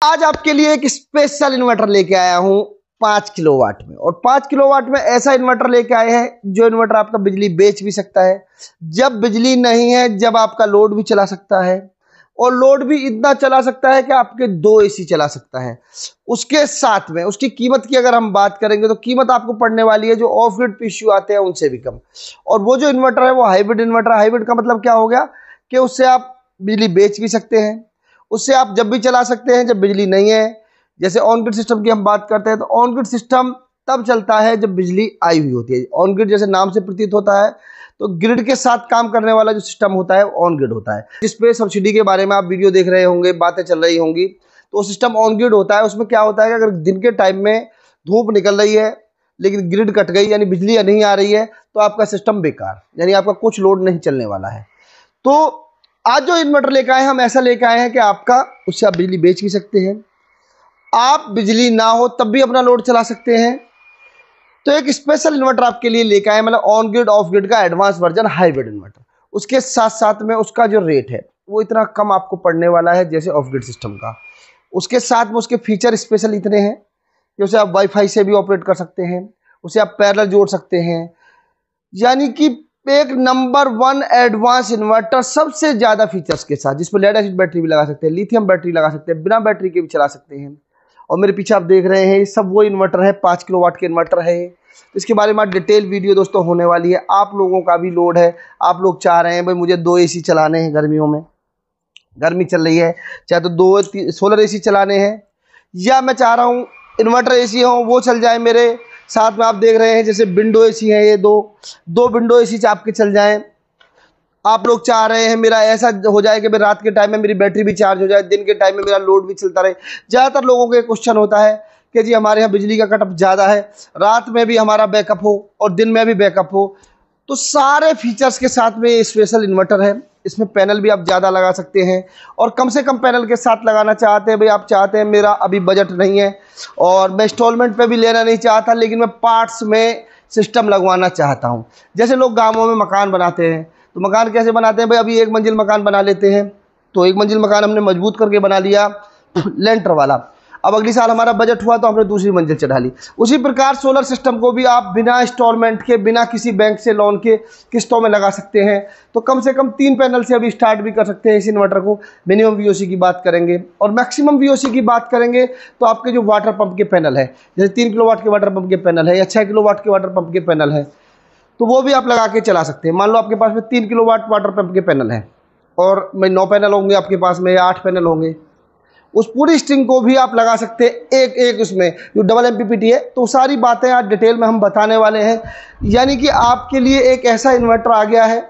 आज आपके लिए एक स्पेशल इन्वर्टर लेके आया हूं 5 किलोवाट में। और 5 किलोवाट में ऐसा इन्वर्टर लेके आए हैं जो इन्वर्टर आपका बिजली बेच भी सकता है, जब बिजली नहीं है जब आपका लोड भी चला सकता है, और लोड भी इतना चला सकता है कि आपके 2 एसी चला सकता है। उसके साथ में उसकी कीमत की अगर हम बात करेंगे तो कीमत आपको पड़ने वाली है जो ऑफ ग्रिड पीएसयू आते हैं उनसे भी कम। और वो जो इन्वर्टर है वो हाइब्रिड इन्वर्टर। हाइब्रिड का मतलब क्या हो गया कि उससे आप बिजली बेच भी सकते हैं, उससे आप जब भी चला सकते हैं जब बिजली नहीं है। जैसे ऑन ग्रिड सिस्टम की हम बात करते हैं तो ऑन ग्रिड सिस्टम तब चलता है जब बिजली आई हुई होती है। ऑन ग्रिड जैसे नाम से प्रतीत होता है तो ग्रिड के साथ काम करने वाला जो सिस्टम होता है ऑन ग्रिड होता है। जिस पे सब्सिडी के बारे में आप वीडियो देख रहे होंगे, बातें चल रही होंगी, तो सिस्टम ऑन ग्रिड होता है। उसमें क्या होता है कि अगर दिन के टाइम में धूप निकल रही है लेकिन ग्रिड कट गई यानी बिजली नहीं आ रही है तो आपका सिस्टम बेकार, यानी आपका कुछ लोड नहीं चलने वाला है। तो आज जो इन्वर्टर लेकर आए हैं हम ऐसा लेकर आए हैं कि आपका उससे आप बिजली बेच भी सकते हैं, आप बिजली ना हो तब भी अपना लोड चला सकते हैं। तो एक स्पेशल इन्वर्टर आपके लिए लेकर आए, मतलब ऑन ग्रिड ऑफ ग्रिड का एडवांस वर्जन हाइब्रिड इन्वर्टर। उसके साथ साथ में उसका जो रेट है वो इतना कम आपको पड़ने वाला है जैसे ऑफ ग्रिड सिस्टम का। उसके साथ में उसके फीचर स्पेशल इतने हैं कि उसे आप वाईफाई से भी ऑपरेट कर सकते हैं, उसे आप पैरेलल जोड़ सकते हैं, यानी कि एक नंबर 1 एडवांस इन्वर्टर सबसे ज्यादा फीचर्स के साथ, जिसमें लेड एसिड बैटरी भी लगा सकते हैं, लिथियम बैटरी लगा सकते हैं, बिना बैटरी के भी चला सकते हैं। और मेरे पीछे आप देख रहे हैं सब वो इन्वर्टर है, 5 किलोवाट के इन्वर्टर है। तो इसके बारे में डिटेल वीडियो दोस्तों होने वाली है। आप लोगों का भी लोड है, आप लोग चाह रहे हैं भाई मुझे 2 एसी चलाने हैं, गर्मियों में गर्मी चल रही है, चाहे तो 2 सोलर एसी चलाने हैं, या मैं चाह रहा हूँ इन्वर्टर एसी हो वो चल जाए मेरे साथ में। आप देख रहे हैं जैसे विंडो एसी है, ये दो विंडो एसी आपके चल जाएं। आप लोग चाह रहे हैं मेरा ऐसा हो जाए कि रात के टाइम में मेरी बैटरी भी चार्ज हो जाए, दिन के टाइम में मेरा लोड भी चलता रहे। ज़्यादातर लोगों के क्वेश्चन होता है कि जी हमारे यहाँ बिजली का कटअप ज़्यादा है, रात में भी हमारा बैकअप हो और दिन में भी बैकअप हो। तो सारे फीचर्स के साथ में ये स्पेशल इन्वर्टर है। इसमें पैनल भी आप ज़्यादा लगा सकते हैं, और कम से कम पैनल के साथ लगाना चाहते हैं भाई, आप चाहते हैं मेरा अभी बजट नहीं है और मैं इंस्टॉलमेंट पे भी लेना नहीं चाहता, लेकिन मैं पार्ट्स में सिस्टम लगवाना चाहता हूं। जैसे लोग गांवों में मकान बनाते हैं तो मकान कैसे बनाते हैं भाई, अभी 1 मंजिल मकान बना लेते हैं, तो 1 मंजिल मकान हमने मजबूत करके बना लिया लेंटर वाला, अब अगली साल हमारा बजट हुआ तो हमने दूसरी मंजिल चढ़ा ली। उसी प्रकार सोलर सिस्टम को भी आप बिना इंस्टॉलमेंट के, बिना किसी बैंक से लोन के किस्तों में लगा सकते हैं। तो कम से कम 3 पैनल से अभी स्टार्ट भी कर सकते हैं इस इन्वर्टर को। मिनिमम वीओसी की बात करेंगे और मैक्सिमम वीओसी की बात करेंगे तो आपके जो वाटर पंप के पैनल है, जैसे 3 किलोवाट के वाटर पंप के पैनल है या 6 किलोवाट के वाटर पंप के पैनल है, तो वो भी आप लगा के चला सकते हैं। मान लो आपके पास में 3 किलोवाट वाटर पंप के पैनल है और 9 पैनल होंगे आपके पास में या 8 पैनल होंगे, उस पूरी स्ट्रिंग को भी आप लगा सकते हैं एक एक उसमें जो डबल एमपीपीटी है। तो सारी बातें आज डिटेल में हम बताने वाले हैं, यानी कि आपके लिए एक ऐसा इन्वर्टर आ गया है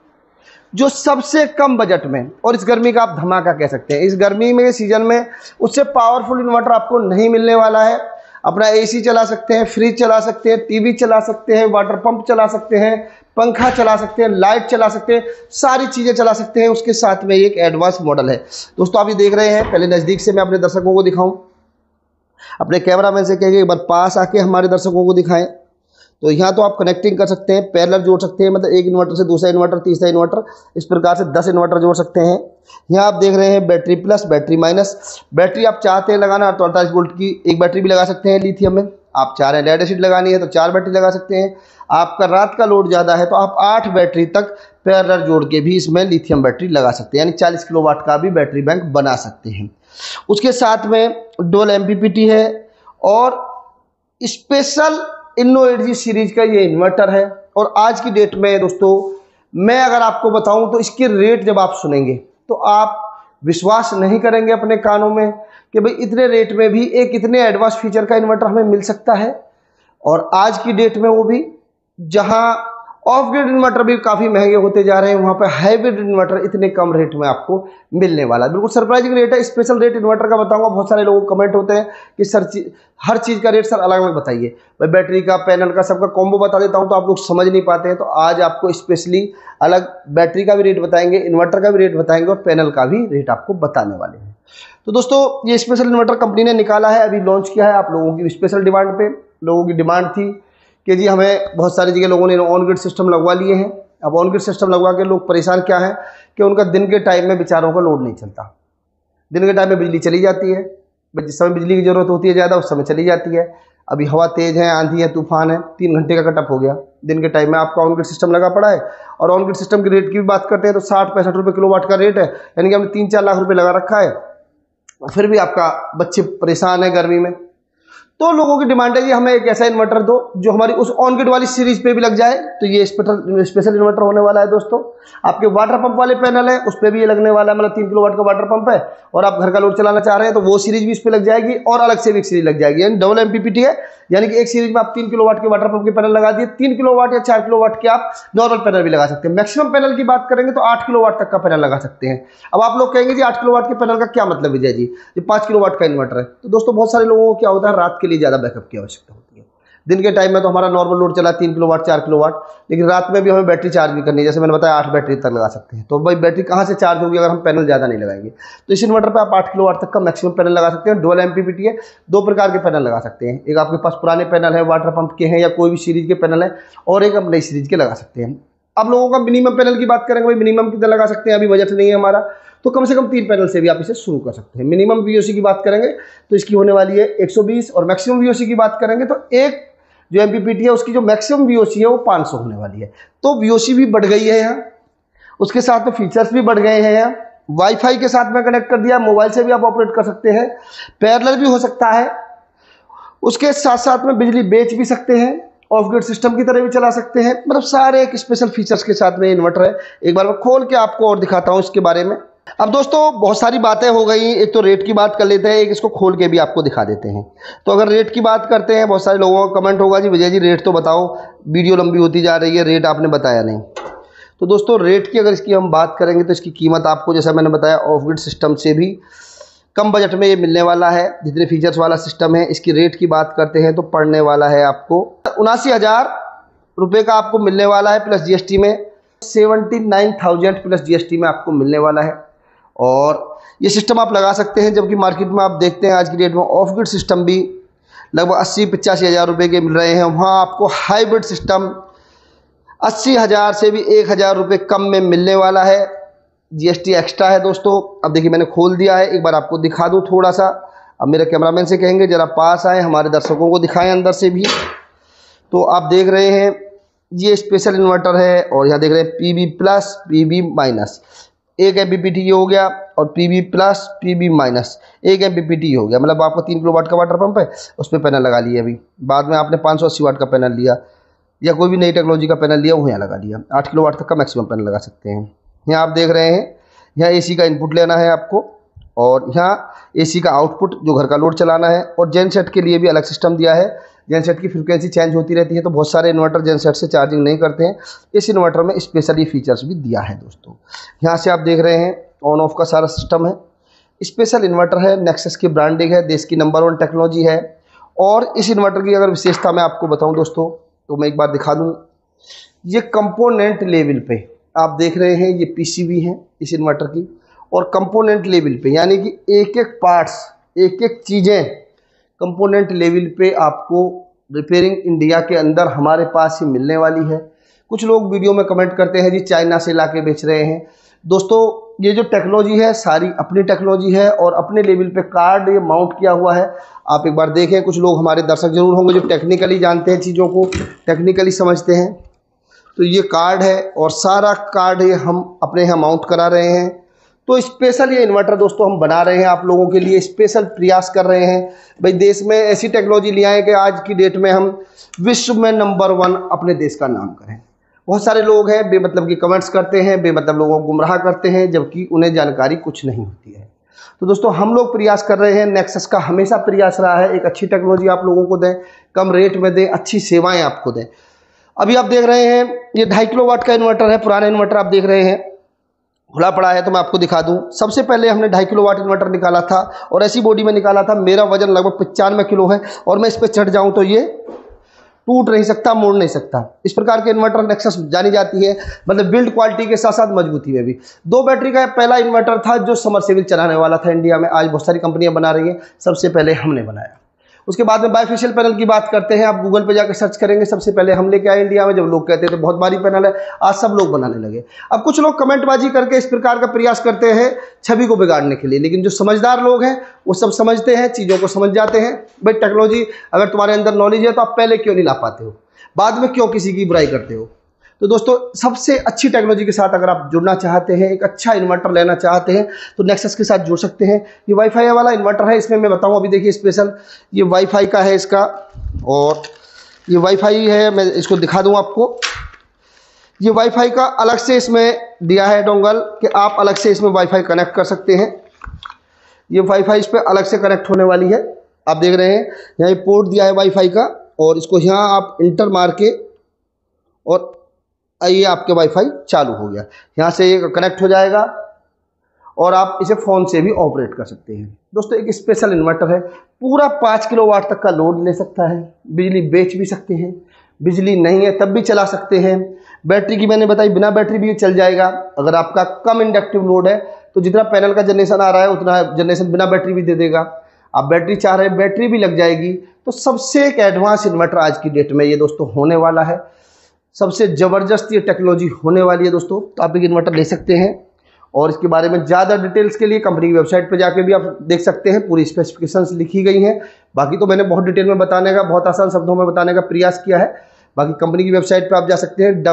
जो सबसे कम बजट में, और इस गर्मी का आप धमाका कह सकते हैं। इस गर्मी में सीजन में उससे पावरफुल इन्वर्टर आपको नहीं मिलने वाला है। अपना एसी चला सकते हैं, फ्रिज चला सकते हैं, टीवी चला सकते हैं, वाटर पंप चला सकते हैं, पंखा चला सकते हैं, लाइट चला सकते हैं, सारी चीज़ें चला सकते हैं। उसके साथ में एक एडवांस मॉडल है। दोस्तों आप ये देख रहे हैं, पहले नज़दीक से मैं अपने दर्शकों को दिखाऊं, अपने कैमरामैन से कहेंगे एक बार पास आके हमारे दर्शकों को दिखाएं। तो यहाँ तो आप कनेक्टिंग कर सकते हैं, पैरेलल जोड़ सकते हैं, मतलब एक इन्वर्टर से दूसरा इन्वर्टर, तीसरा इन्वर्टर, इस प्रकार से 10 इन्वर्टर जोड़ सकते हैं। यहाँ आप देख रहे हैं battery plus, battery minus. Battery आप चाहते हैं लगाना तो 48 वोल्ट की एक बैटरी भी लगा सकते हैं लिथियम में। आप चाह रहे हैं लेड एसिड लगानी है तो 4 बैटरी लगा सकते हैं। आपका रात का लोड ज़्यादा है तो आप 8 बैटरी तक पैरेलल जोड़ के भी इसमें लिथियम बैटरी लगा सकते हैं, यानी 40 किलोवाट का भी बैटरी बैंक बना सकते हैं। उसके साथ में डुअल एमपीपीटी है और स्पेशल इन्नो एनर्जी सीरीज का ये इन्वर्टर है। और आज की डेट में दोस्तों मैं अगर आपको बताऊं तो इसके रेट जब आप सुनेंगे तो आप विश्वास नहीं करेंगे अपने कानों में कि भाई इतने रेट में भी एक इतने एडवांस फीचर का इन्वर्टर हमें मिल सकता है। और आज की डेट में वो भी जहां ऑफ ग्रिड इन्वर्टर भी काफ़ी महंगे होते जा रहे हैं, वहां पर हाइब्रिड इन्वर्टर इतने कम रेट में आपको मिलने वाला है। बिल्कुल सरप्राइजिंग रेट है। स्पेशल रेट इन्वर्टर का बताऊंगा। बहुत सारे लोगों को कमेंट होते हैं कि सर हर चीज़ का रेट सर अलग अलग बताइए, भाई बैटरी का, पैनल का, सबका कॉम्बो बता देता हूं तो आप लोग समझ नहीं पाते हैं। तो आज आपको स्पेशली अलग बैटरी का भी रेट बताएंगे, इन्वर्टर का भी रेट बताएंगे और पैनल का भी रेट आपको बताने वाले हैं। तो दोस्तों ये स्पेशल इन्वर्टर कंपनी ने निकाला है, अभी लॉन्च किया है। आप लोगों की स्पेशल डिमांड पे, लोगों की डिमांड थी कि जी हमें, बहुत सारी जगह लोगों ने ऑन ग्रिड सिस्टम लगवा लिए हैं। अब ऑन ग्रिड सिस्टम लगवा के लोग परेशान क्या है कि उनका दिन के टाइम में बेचारों का लोड नहीं चलता, दिन के टाइम में बिजली चली जाती है, भाई जिस समय बिजली की जरूरत होती है ज़्यादा उस समय चली जाती है। अभी हवा तेज़ है, आंधी है, तूफान है, 3 घंटे का कटअप हो गया। दिन के टाइम में आपका ऑन ग्रिड सिस्टम लगा पड़ा है। और ऑन ग्रिड सिस्टम के रेट की भी बात करते हैं तो 60-65 रुपये किलोवाट का रेट है, यानी कि हमने 3-4 लाख रुपये लगा रखा है, फिर भी आपका बच्चे परेशान है गर्मी में। तो लोगों की डिमांड है कि हमें एक ऐसा इन्वर्टर दो जो हमारी उस ऑन ग्रिड वाली सीरीज पे भी लग जाए। तो ये स्पेशल इन्वर्टर होने वाला है दोस्तों। आपके वाटर पंप वाले पैनल है उस पर भी ये लगने वाला है, मतलब 3 किलोवाट का वाटर पंप है और आप घर का लोड चलाना चाह रहे हैं तो वो सीरीज भी इस पर लग जाएगी और अलग से भी एक सीरीज लग जाएगी, यानी डबल MPPT है। यानी कि एक सीरीज में आप 3 किलोवाट के वाटर पंप के पैनल लगा दिए, 3 किलोवाट या 4 किलोवाट के आप नॉर्मल पैनल भी लगा सकते हैं। मैक्सिमम पैनल की बात करेंगे तो 8 किलोवाट तक का पैनल लगा सकते हैं। अब आप लोग कहेंगे जी 8 किलोवाट के पैनल का क्या मतलब विजय जी, ये 5 किलोवाट का इन्वर्टर है। तो दोस्तों बहुत सारे लोगों को क्या होता है, रात के लिए ज़्यादा बैकअप की आवश्यकता होती है। दिन के टाइम में तो हमारा नॉर्मल लोड चला 3 किलोवाट 4 किलोवाट, लेकिन रात में भी हमें बैटरी चार्ज भी करनी है। जैसे मैंने बताया 8 बैटरी तक लगा सकते हैं। तो भाई बैटरी कहाँ से चार्ज होगी अगर हम पैनल ज़्यादा नहीं लगाएंगे। तो इस इन्वर्टर पे आप 8 किलोवाट तक का मैक्सिमम पैनल लगा सकते हैं। डुअल MPPT है, 2 प्रकार के पैनल लगा सकते हैं। एक आपके पास पुराने पैनल है, वाटर पंप के हैं या कोई भी सीरीज के पैनल है, और एक आप नई सीरीज के लगा सकते हैं। अब लोगों का मिनिमम पैनल की बात करेंगे, भाई मिनिमम कितना लगा सकते हैं, अभी बजट नहीं है हमारा, तो कम से कम 3 पैनल से भी आप इसे शुरू कर सकते हैं। मिनिमम VOC की बात करेंगे तो इसकी होने वाली है 120, और मैक्सिमम VOC की बात करेंगे तो एक जो MPPT है उसकी जो मैक्सिमम VOC है वो 500 होने वाली है। तो VOC भी बढ़ गई है यहाँ, उसके साथ में फीचर्स भी बढ़ गए हैं यहाँ। वाईफाई के साथ में कनेक्ट कर दिया, मोबाइल से भी आप ऑपरेट कर सकते हैं, पैरेलल भी हो सकता है, उसके साथ साथ में बिजली बेच भी सकते हैं, ऑफ ग्रिड सिस्टम की तरह भी चला सकते हैं। मतलब सारे एक स्पेशल फीचर्स के साथ में इन्वर्टर है। एक बार मैं खोल के आपको और दिखाता हूँ इसके बारे में। अब दोस्तों बहुत सारी बातें हो गई, एक तो रेट की बात कर लेते हैं, एक इसको खोल के भी आपको दिखा देते हैं। तो अगर रेट की बात करते हैं, बहुत सारे लोगों का कमेंट होगा जी विजय जी रेट तो बताओ, वीडियो लंबी होती जा रही है, रेट आपने बताया नहीं। तो दोस्तों रेट की अगर इसकी हम बात करेंगे तो इसकी कीमत आपको जैसा मैंने बताया ऑफ ग्रिड सिस्टम से भी कम बजट में ये मिलने वाला है। जितने फीचर्स वाला सिस्टम है, इसकी रेट की बात करते हैं तो पड़ने वाला है आपको 79,000 रुपये का आपको मिलने वाला है, प्लस GST में 79,000 प्लस GST में आपको मिलने वाला है। और ये सिस्टम आप लगा सकते हैं, जबकि मार्केट में आप देखते हैं आज की डेट में ऑफ ग्रिड सिस्टम भी लगभग 80-85 हज़ार रुपये के मिल रहे हैं। वहाँ आपको हाइब्रिड सिस्टम 80,000 से भी 1,000 रुपये कम में मिलने वाला है। GST एक्स्ट्रा है दोस्तों। अब देखिए मैंने खोल दिया है, एक बार आपको दिखा दूँ थोड़ा सा। अब मेरे कैमरामैन से कहेंगे ज़रा पास आए, हमारे दर्शकों को दिखाएं अंदर से भी। तो आप देख रहे हैं ये स्पेशल इन्वर्टर है, और यहाँ देख रहे हैं PB प्लस PB माइनस, एक MPPT हो गया, और PB प्लस PB माइनस एक MPPT हो गया। मतलब आपको 3 किलोवाट का वाटर पंप है, उस पर पैनल लगा लिया। अभी बाद में आपने 580 वाट का पैनल लिया या कोई भी नई टेक्नोलॉजी का पैनल लिया, वो यहाँ लगा लिया। 8 किलोवाट तक का मैक्सिमम पैनल लगा सकते हैं। यहाँ आप देख रहे हैं, यहाँ AC का इनपुट लेना है आपको, और यहाँ AC का आउटपुट जो घर का लोड चलाना है। और जेनसेट के लिए भी अलग सिस्टम दिया है। जेनसेट की फ्रीक्वेंसी चेंज होती रहती है, तो बहुत सारे इन्वर्टर जेनसेट से चार्जिंग नहीं करते हैं। इस इन्वर्टर में स्पेशली फीचर्स भी दिया है दोस्तों। यहाँ से आप देख रहे हैं ऑन ऑफ का सारा सिस्टम है। स्पेशल इन्वर्टर है, नेक्सस की ब्रांडिंग है, देश की नंबर 1 टेक्नोलॉजी है। और इस इन्वर्टर की अगर विशेषता मैं आपको बताऊँ दोस्तों, तो मैं एक बार दिखा दूँ। ये कंपोनेंट लेवल पे आप देख रहे हैं, ये PCB है इस इन्वर्टर की, और कंपोनेंट लेवल पे यानी कि एक एक पार्ट्स, एक एक चीज़ें कंपोनेंट लेवल पे आपको रिपेयरिंग इंडिया के अंदर हमारे पास ही मिलने वाली है। कुछ लोग वीडियो में कमेंट करते हैं जी चाइना से लाके बेच रहे हैं। दोस्तों ये जो टेक्नोलॉजी है सारी अपनी टेक्नोलॉजी है, और अपने लेवल पे कार्ड ये माउंट किया हुआ है। आप एक बार देखें, कुछ लोग हमारे दर्शक जरूर होंगे जो टेक्निकली जानते हैं, चीज़ों को टेक्निकली समझते हैं। तो ये कार्ड है, और सारा कार्ड ये हम अपने यहाँ माउंट करा रहे हैं। तो स्पेशल ये इन्वर्टर दोस्तों हम बना रहे हैं आप लोगों के लिए, स्पेशल प्रयास कर रहे हैं भाई देश में ऐसी टेक्नोलॉजी ले आए कि आज की डेट में हम विश्व में नंबर 1 अपने देश का नाम करें। बहुत सारे लोग हैं बेमतलब की कमेंट्स करते हैं, बेमतलब लोगों को गुमराह करते हैं, जबकि उन्हें जानकारी कुछ नहीं होती है। तो दोस्तों हम लोग प्रयास कर रहे हैं, नेक्सस का हमेशा प्रयास रहा है एक अच्छी टेक्नोलॉजी आप लोगों को दें, कम रेट में दें, अच्छी सेवाएँ आपको दें। अभी आप देख रहे हैं ये 2.5 किलोवाट का इन्वर्टर है, पुराना इन्वर्टर आप देख रहे हैं, खुला पड़ा है। तो मैं आपको दिखा दूं, सबसे पहले हमने 2.5 किलोवाट इन्वर्टर निकाला था, और ऐसी बॉडी में निकाला था। मेरा वजन लगभग 95 किलो है, और मैं इस पर चढ़ जाऊं तो ये टूट नहीं सकता, मुड़ नहीं सकता। इस प्रकार के इन्वर्टर नेक्सस जानी जाती है, मतलब बिल्ड क्वालिटी के साथ साथ मजबूती में भी। 2 बैटरी का पहला इन्वर्टर था जो समरसेबल चलाने वाला था इंडिया में। आज बहुत सारी कंपनियां बना रही हैं, सबसे पहले हमने बनाया। उसके बाद में बाइफेशियल पैनल की बात करते हैं। आप गूगल पे जाकर सर्च करेंगे, सबसे पहले हम लेके आए इंडिया में। जब लोग कहते थे बहुत भारी पैनल है, आज सब लोग बनाने लगे। अब कुछ लोग कमेंटबाजी करके इस प्रकार का प्रयास करते हैं छवि को बिगाड़ने के लिए, लेकिन जो समझदार लोग हैं वो सब समझते हैं, चीज़ों को समझ जाते हैं। भाई टेक्नोलॉजी अगर तुम्हारे अंदर नॉलेज है तो आप पहले क्यों नहीं ला पाते हो, बाद में क्यों किसी की बुराई करते हो। तो दोस्तों सबसे अच्छी टेक्नोलॉजी के साथ अगर आप जुड़ना चाहते हैं, एक अच्छा इन्वर्टर लेना चाहते हैं, तो नेक्सस के साथ जुड़ सकते हैं। ये वाईफाई वाला इन्वर्टर है, इसमें मैं बताऊं अभी देखिए स्पेशल ये वाईफाई का है इसका, और ये वाईफाई है, मैं इसको दिखा दूं आपको। ये वाईफाई का अलग से इसमें दिया है डोंगल कि आप अलग से इसमें वाईफाई कनेक्ट कर सकते हैं। ये वाईफाई इस पर अलग से कनेक्ट होने वाली है। आप देख रहे हैं यहाँ ये पोर्ट दिया है वाईफाई का, और इसको यहाँ आप इंटर मार के और ये आपके वाईफाई चालू हो गया। यहाँ से ये कनेक्ट हो जाएगा और आप इसे फ़ोन से भी ऑपरेट कर सकते हैं। दोस्तों एक स्पेशल इन्वर्टर है, पूरा 5 किलोवाट तक का लोड ले सकता है, बिजली बेच भी सकते हैं, बिजली नहीं है तब भी चला सकते हैं। बैटरी की मैंने बताई, बिना बैटरी भी चल जाएगा। अगर आपका कम इंडक्टिव लोड है तो जितना पैनल का जनरेशन आ रहा है उतना जनरेशन बिना बैटरी भी दे देगा। आप बैटरी चाह रहे हैं, बैटरी भी लग जाएगी। तो सबसे एक एडवांस इन्वर्टर आज की डेट में ये दोस्तों होने वाला है, सबसे ज़बरदस्त ये टेक्नोलॉजी होने वाली है दोस्तों। तो आप एक इन्वर्टर ले सकते हैं, और इसके बारे में ज़्यादा डिटेल्स के लिए कंपनी की वेबसाइट पर जाके भी आप देख सकते हैं, पूरी स्पेसिफिकेशंस लिखी गई हैं। बाकी तो मैंने बहुत डिटेल में बताने का, बहुत आसान शब्दों में बताने का प्रयास किया है। बाकी कंपनी की वेबसाइट पे आप जा सकते हैं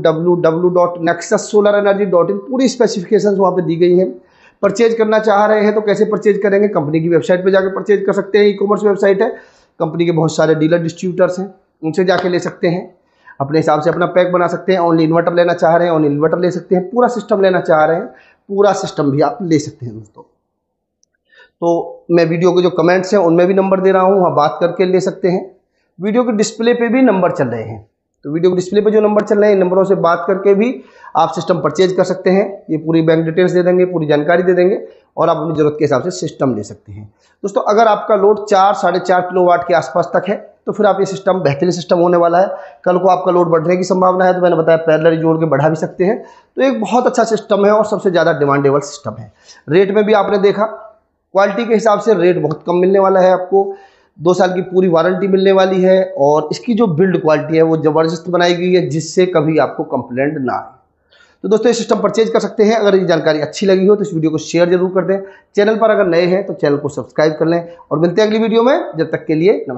www.nexussolarenergy.in, पूरी स्पेसिफिकेशंस वहाँ पे दी गई हैं। परचेज करना चाह रहे हैं तो कैसे परचेज करेंगे, कंपनी की वेबसाइट पे जाकर परचेज कर सकते हैं। ई कॉमर्स वेबसाइट है, कंपनी के बहुत सारे डीलर डिस्ट्रीब्यूटर्स हैं, उनसे जाके ले सकते हैं। अपने हिसाब से अपना पैक बना सकते हैं। ओनली इन्वर्टर लेना चाह रहे हैं ओनली इन्वर्टर ले सकते हैं, पूरा सिस्टम लेना चाह रहे हैं पूरा सिस्टम भी आप ले सकते हैं दोस्तों। तो मैं वीडियो के जो कमेंट्स हैं उनमें भी नंबर दे रहा हूँ, वहाँ बात करके ले सकते हैं। वीडियो के डिस्प्ले पे भी नंबर चल रहे हैं, तो वीडियो के डिस्प्ले पे जो नंबर चल रहे हैं, इन नंबरों से बात करके भी आप सिस्टम परचेज कर सकते हैं। ये पूरी बैंक डिटेल्स दे देंगे, पूरी जानकारी दे देंगे, और आप अपनी ज़रूरत के हिसाब से सिस्टम ले सकते हैं। दोस्तों अगर आपका लोड 4 साढ़े 4 किलोवाट के आसपास तक है तो फिर आप ये सिस्टम बेहतरीन सिस्टम होने वाला है। कल को आपका लोड बढ़ने की संभावना है तो मैंने बताया पैरेलल जोड़ के बढ़ा भी सकते हैं। तो एक बहुत अच्छा सिस्टम है और सबसे ज़्यादा डिमांडेबल सिस्टम है। रेट में भी आपने देखा, क्वालिटी के हिसाब से रेट बहुत कम मिलने वाला है आपको। 2 साल की पूरी वारंटी मिलने वाली है, और इसकी जो बिल्ड क्वालिटी है वो ज़बरदस्त बनाई गई है, जिससे कभी आपको कंप्लेंट ना आए। तो दोस्तों ये सिस्टम परचेज कर सकते हैं। अगर ये जानकारी अच्छी लगी हो तो इस वीडियो को शेयर जरूर कर दें। चैनल पर अगर नए हैं तो चैनल को सब्सक्राइब कर लें, और मिलते हैं अगली वीडियो में। जब तक के लिए नमस्कार।